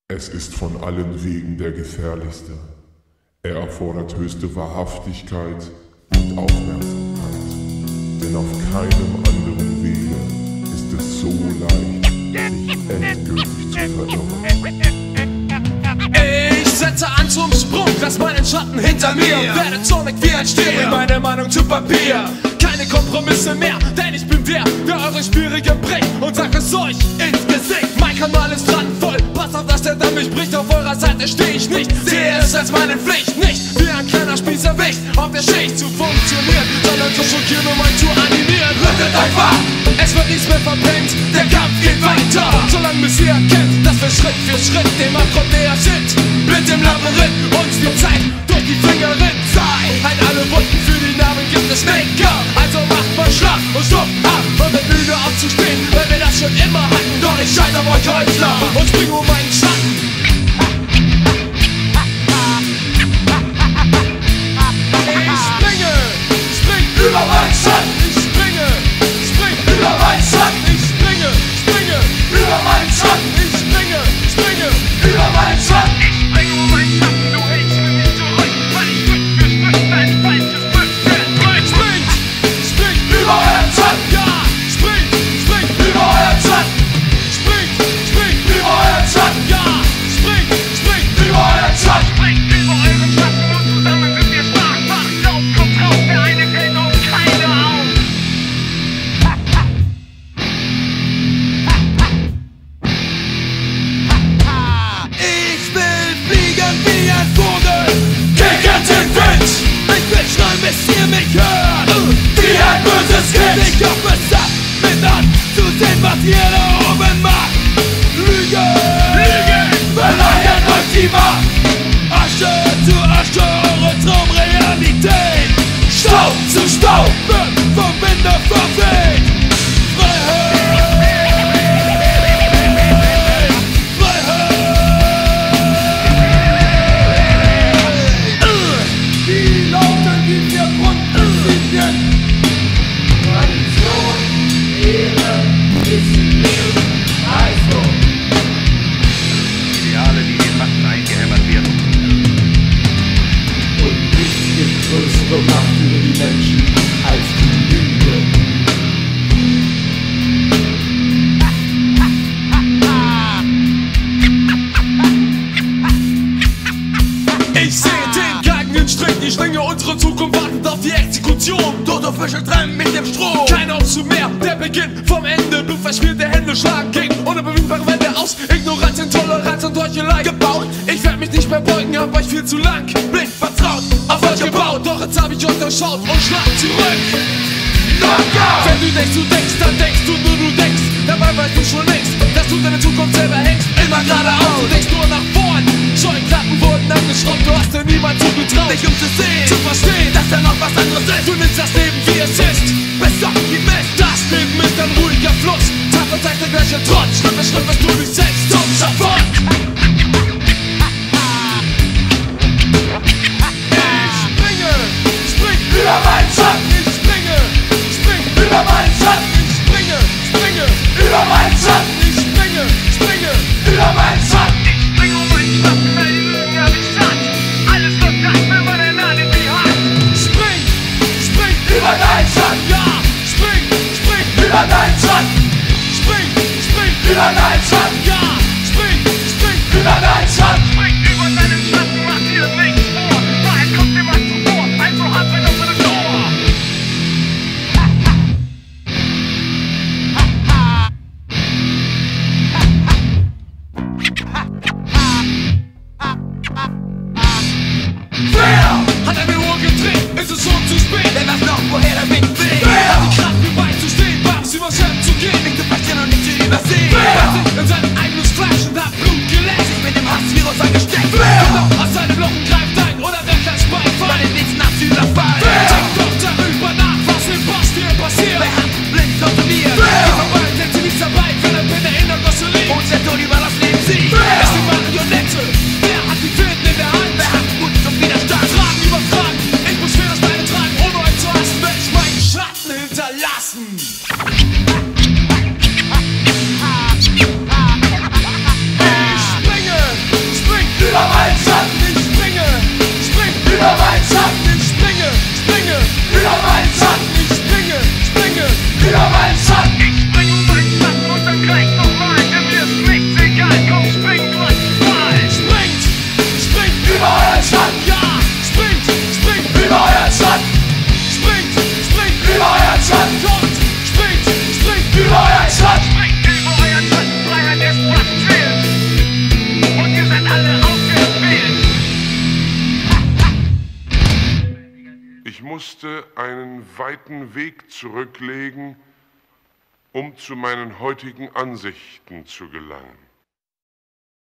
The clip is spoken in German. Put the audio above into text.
Es ist von allen Wegen der gefährlichste. Er erfordert höchste Wahrhaftigkeit und Aufmerksamkeit. Denn auf keinem anderen Wege ist es so leicht, sich endgültig zu verirren. Ich setze an zum Sprung, lass meinen Schatten hinter mir. Werde zornig wie ein Stier, bring meine Meinung zu Papier. Keine Kompromisse mehr, denn ich bin der eure Schwierige bricht und sag es euch ins Gesicht. Mein Kanal ist randvoll, passt auf, dass der Damm mich bricht. Auf eurer Seite steh ich nicht, sehe es als meine Pflicht. Nicht wie ein kleiner Spießerwicht auf der Schicht zu funktionieren, sondern zu schockieren, um euch zu animieren. Rüttet euch wach, es wird nichts mehr verpennt, der Kampf geht weiter. Solange bis ihr erkennt, dass wir Schritt für Schritt dem Abgrund näher sind. Blind im Labyrinth, uns die Zeit durch die Finger rinnt. Halt alle Wunden, für die Namen gibt es Maker. Also macht mal Schlag und stopp ab und wird müde aufzustehen, weil wir das schon immer hatten. Doch ich scheiter auf euch Häusler und spring um meinen Schatten. Ich spring über meinen Schatten. Ich spring über meinen Schatten. Ich springe über meinen Schatten. Ich springe über meinen Schatten. Du hältst mich nicht zurück, weil ich Stück für Stück dein falsches Rückgrat drück. Spring über euren Schatten. Ja, spring über euren Schatten. Spring über euren Schatten. Ja, spring über euren Schatten. Springt über euren Schatten und zusammen sind wir stark. Macht auf, kommt raus, der eine hält uns keine auf. Ich will fliegen wie ein Vogel gegen den Wind. Ich will schreien, bis ihr mich hört, wie ein böses Kind. Ich hoffe es ab, mit anzusehen, was ihr da oben macht. Lügen, verleihen euch die Macht. Asche zu Asche, eure Traumrealität. Staub zu Staub wird vom Winde verweht. Die Laute, die wir Grundprinzipien. Tradition, Ehre, Disziplin, Leistung. Ideale, die den Machten eingehämmert werden. Und nichts gibt größere Macht über die Menschen als die Lüge. Ich sehe den geigenen Strick, ich schwinge unsere Zukunft wartend auf die Exekution. Tote Fische trennen mich dem Strom. Kein Aufzug mehr, der Beginn vom Ende. Blutverschmierte Hände schlagen gegen unüberwindbare Wände aus. Ignoranz, Intoleranz und Heuchelei gebaut. Ich werd mich nicht mehr beugen, hab euch viel zu lang blind vertraut, auf euch gebaut. Doch jetzt hab ich euch durchschaut und schlag zurück. Knockout! Wenn du denkst, dann denkst du nur, du denkst. Dabei weißt du schon längst, dass du deine Zukunft selber hängst. Immer geradeaus, du denkst nur nach vorn. Scheuklappen wurden angeschraubt, du hast dir niemals zugetraut, dich umzusehen, zu verstehen, dass da noch was anderes ist. Du nimmst das Leben wie es ist, bis auf die Mist. Das Leben ist ein ruhiger Fluss, Tag und Tag der gleiche Trotz. Schritt für Schritt bist du dich selbst zum Schafott. Ich spring über meinen Schatten. Ich spring über meinen Schatten. Ich springe über meinen Schatten. Ich springe über meinen Schatten. Ich spring um meinen Schatten, weil die Lügen hab ich satt. Alles wird rein, wenn man den Alibi hat. Spring über deinen Schatten. Ja, spring über deinen Schatten. Spring über deinen Schatten. Ja, spring über deinen Schatten. Springt über deinen Schatten, macht dir nichts vor. Wahrheit kommt immer zuvor, also hat ein offenes Tor. Schatten und springt über euren Schatten. Springt über euren Schatten, Freiheit ist, was fehlt. Und ihr seid alle ausgewählt. Ich musste einen weiten Weg zurücklegen, um zu meinen heutigen Ansichten zu gelangen.